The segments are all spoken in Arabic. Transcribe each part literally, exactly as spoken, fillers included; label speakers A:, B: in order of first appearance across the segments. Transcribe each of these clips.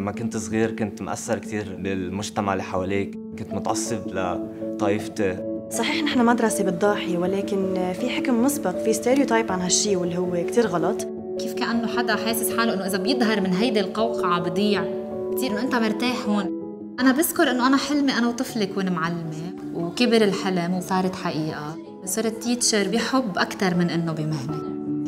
A: لما كنت صغير كنت مأثر كثير بالمجتمع اللي حواليك، كنت متعصب لطائفتي.
B: صحيح نحن مدرسة بالضاحية، ولكن في حكم مسبق، في ستيريوتايب عن هالشي واللي هو كتير غلط.
C: كيف كأنه حدا حاسس حاله إنه إذا بيظهر من هيدي القوقعة بضيع كتير، إنه أنت مرتاح هون. أنا بذكر إنه أنا حلمي أنا وطفلة كون معلمة، وكبر الحلم وصارت حقيقة. صرت تيتشر بحب أكثر من إنه بمهنة.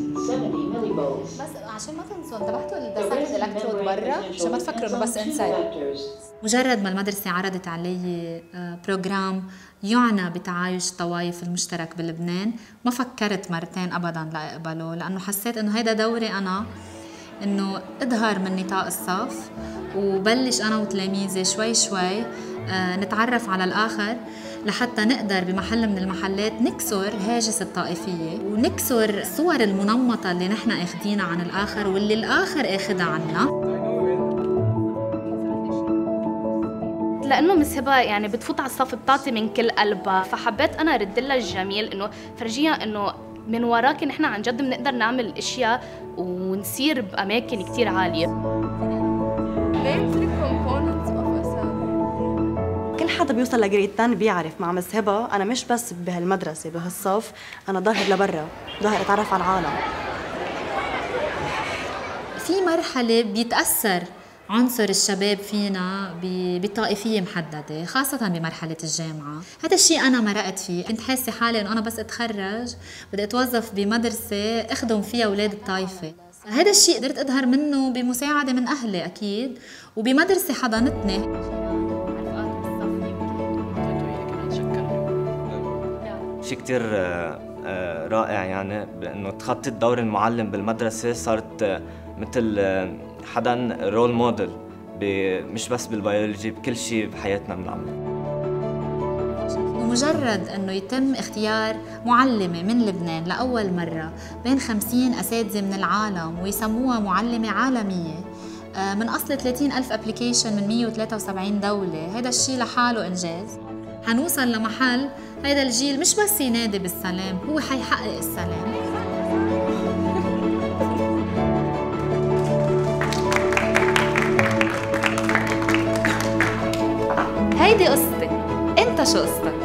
D: بس عشان ما تنسوا انتبهتوا للدسات الالكترود برا عشان ما تفكروا انه بس انسايد.
C: مجرد ما المدرسة عرضت علي بروجرام يعنى بتعايش الطوائف المشترك بلبنان، ما فكرت مرتين ابدا لاقبله، لانه حسيت انه هيدا دوري انا، انه اظهر من نطاق الصف وبلش انا وتلاميذي شوي شوي نتعرف على الاخر، لحتى نقدر بمحل من المحلات نكسر هاجس الطائفية ونكسر الصور المنمطة اللي نحن اخدينها عن الآخر واللي الآخر اخدها عنا.
E: لأنه مس هبة يعني بتفوت على الصف بتعطي من كل قلبها، فحبيت أنا أرد لها الجميل، إنه فرجيها إنه من وراك نحن عن جد بنقدر نعمل أشياء ونسير بأماكن كتير عالية.
B: كل حدا بيوصل لجريد عشرة بيعرف مع مس هبة أنا مش بس بهالمدرسة بهالصف، أنا ظاهر لبرا، ظاهر أتعرف على العالم.
C: في مرحلة بيتأثر عنصر الشباب فينا بطائفية محددة، خاصة بمرحلة الجامعة. هذا الشيء أنا مرقت فيه، كنت حاسة حالي إنه أنا بس أتخرج بدي أتوظف بمدرسة أخدم فيها أولاد الطائفة. هذا الشيء قدرت أظهر منه بمساعدة من أهلي أكيد، وبمدرسة حضنتني.
A: شيء كتير رائع يعني بأنه تخطي دور المعلم بالمدرسة، صارت مثل حدا رول موديل، مش بس بالبيولوجي، بكل شيء بحياتنا بنعمله.
C: ومجرد أنه يتم اختيار معلمة من لبنان لأول مرة بين خمسين أساتذة من العالم ويسموها معلمة عالمية من أصل ثلاثين ألف أبليكيشن من مية وثلاثة وسبعين دولة، هذا الشيء لحاله إنجاز. حنوصل لمحل هذا الجيل مش بس ينادي بالسلام، هو حيحقق السلام.
E: هيدي قصتي، انت شو قصتك؟